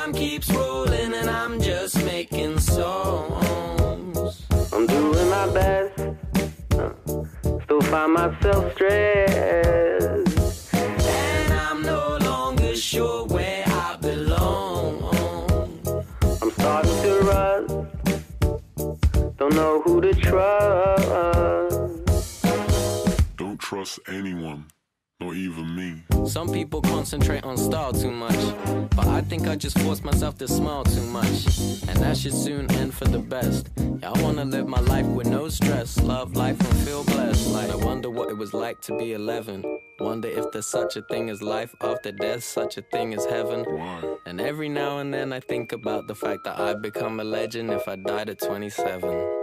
time keeps rolling and I'm just making songs. I'm doing my best, still find myself stressed, and I'm no longer sure where I belong. I'm starting to rust, don't know who to trust. Don't trust anyone, not even me. Some people concentrate on style too much, but I think I just forced myself to smile too much, and that should soon end for the best. Yeah, I wanna live my life with no stress, love life and feel blessed. Like I wonder what it was like to be 11. Wonder if there's such a thing as life after death, such a thing as heaven. Why? And every now and then I think about the fact that I'd become a legend if I died at 27.